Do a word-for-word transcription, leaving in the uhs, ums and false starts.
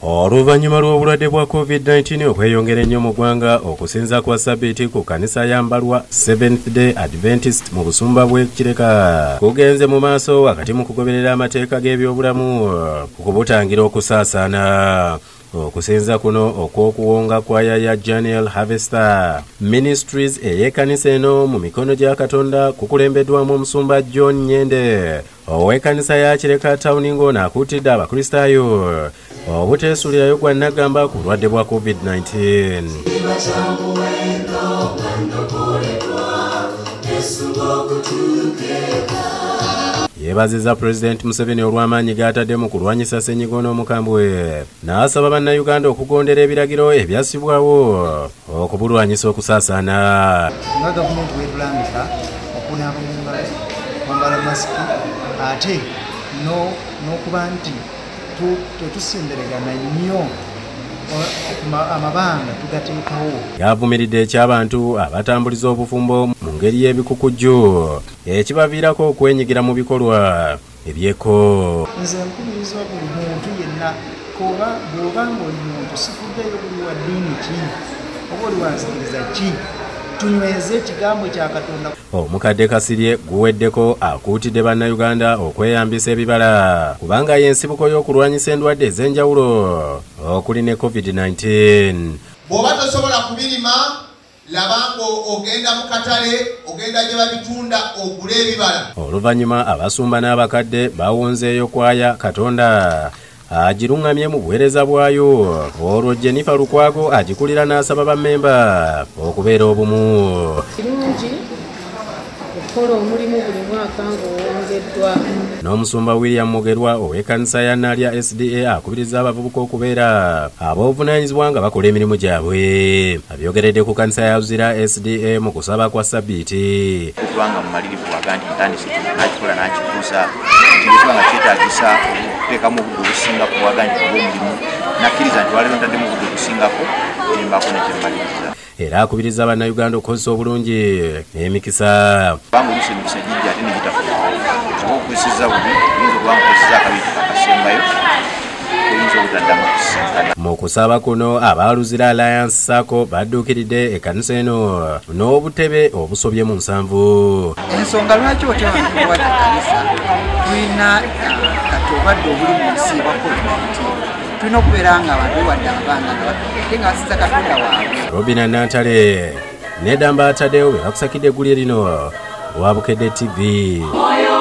Oluvannyuma lw'obulwadde bwa covid nineteen okweyongera ennyo mu ggwanga okusinza kwa ssabbiiti ku Kkanisa ya Mbalwa Seventh Day Adventist mu busumba bw'e Kireka kugenze mu maaso wakati mu kugoberera amateeka g'ebyobulamu okubutangira okusaasaana. Okusinza kuno okw'okuwonga kwaya ya January Harvester Ministries ey'ekkanisa eno mu mikono gya Katonda kukulembeddwamu omusumba John Nyende ow'ekkanisa ya Kireka Town ng'ono akuutidde abakristaayo obuteesulirayo gwa nnagamba ku bulwadde bwa covid nineteen. Yeebazizza President Museveni olw'amaanyi g'atadde mu kulwanyisa ssenyiga omukambwe n'asaba bannayuganda okugondera ebiragiro ebyassibwawo okubulwanyisa okusaasaana. Nga gavumenti bw'etulambika okunaaba mu ngalo, kwambala masiki ate n'okuba nti tetusemberegana nnyo amabanga tugateekawo. Yavumiridde eky'abantu abatambuliza obufumbo mu ngeri y'ebikukujju ekibaviirako okwenyigira mu bikolwa ebyeko. Nze nkubiriza buli muntu yenna koba bw'oba ng'oli muntu sifuddeyo buli wa ddiini ki oba oli wanzikiriza ki tunyweze ekigambo kya Katonda. Omukadde Kasirye guweddeko akuutidde bannayuganda okweyambisa ebibala kubanga y'ensibuko y'okulwanyisa endwadde ez'enjawulo okuli ne covid nineteen. Bw'oba tosobola kubirima labango ogenda mu katale ogenda gye babitunda ogule ebibala. Oluvannyuma abasumba n'abakadde bawonzeeyo kwaya Katonda agiruŋŋamye mu buweereza bwayo. Olwo Jennifer Lukwago agikulira n'asaba bammemba okubeera obumu. Kirungi okukola omulimu buli mwaka ng'owongeddwa. N'omusumba William Mugerwa ow'ekkanisa ya Naalya S D A akubiriza abavubuka okubeera ab'obuvunaanyizibwa nga bakola emirimu gyabwe. Abyogeredde ku kkanisa ya Uzira S D A mu kusaba kwa ssabbiiti. Kubanga mu malirivu waga nti ntandise nakikola nakikuusa kibanga kyetaagisa okuteekamu obudde obusinga ku waga nti obw'omulimu nakkiriza nti waleero ntaddemu obudde obusingako erimbaako nekyemaliriza. Era akubiriza bannayuganda okukozesa obulungi emikisa. Kubanga oluusi emikisa gijja ate negitafuuka oba okwesiza bubi oyinza okuba nkukozesa akabiiti akasembayo oyinza obutaddamu okusinkana. Mu kusaba kuno abaaluzira Alliance SACCO badduukiridde ekkanisa eno n'obutebe obusobye mu nsanvu. Ensonga lwaki otewatuwa ekkanisa tulina kati obadde obuli mu nsi bwa covid nineteen tulina okubeera nga abantu wadde abaana ate nga basiza Katonda waabwe. Robina Nantale ne Damba Tadeo be bakusakidde eggulire lino wa Bukedde T V.